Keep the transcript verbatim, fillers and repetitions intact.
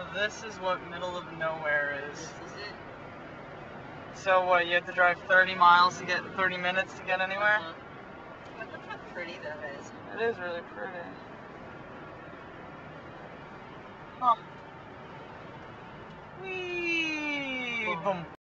this is what middle of nowhere is. This is it. So what, you have to drive thirty miles to get, thirty minutes to get anywhere? Uh-huh. But look how pretty that is. It is really pretty. Huh. Whee! Boom.